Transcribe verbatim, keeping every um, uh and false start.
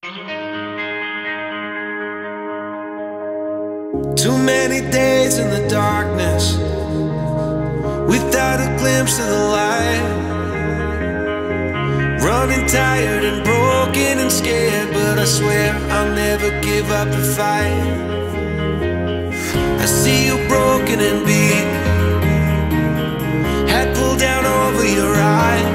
Too many days in the darkness without a glimpse of the light. Running tired and broken and scared, but I swear I'll never give up the fight. I see you broken and beat, head pulled down over your eyes.